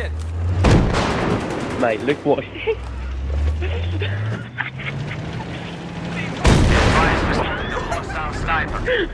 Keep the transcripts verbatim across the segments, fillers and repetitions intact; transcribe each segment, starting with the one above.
shit. Mate, look what. Hostile sniper.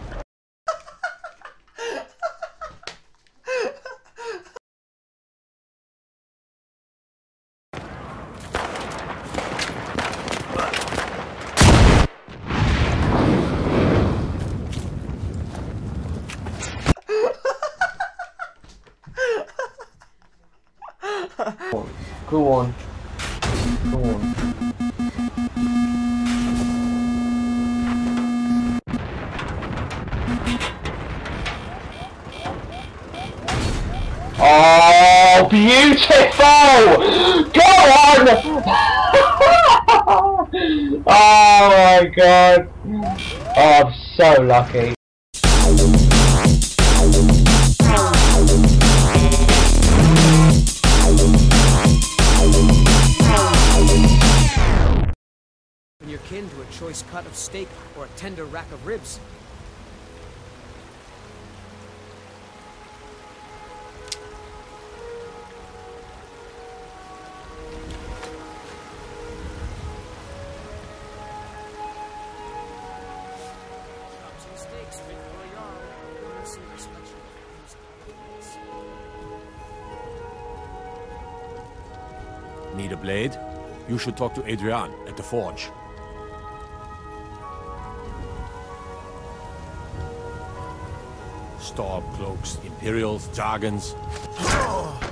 Go on. Go on. Oh, beautiful! Go on! Oh my god! Oh, I'm so lucky. When you're kin to a choice cut of steak or a tender rack of ribs. Chops and steaks fit for a yarn. A silver selection of these outfits. Need a blade? You should talk to Adrian at the forge. Storm cloaks, Imperials, Jargons.